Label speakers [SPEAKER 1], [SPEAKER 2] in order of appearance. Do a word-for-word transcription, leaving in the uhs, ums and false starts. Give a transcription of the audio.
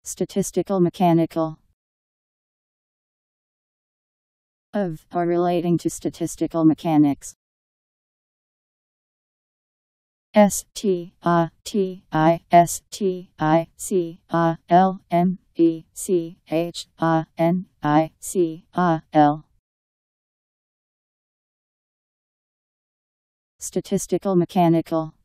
[SPEAKER 1] Statistical mechanical. Of or relating to statistical mechanics. S T A T I S T I C A L M E C H A N I C A L. Statistical mechanical.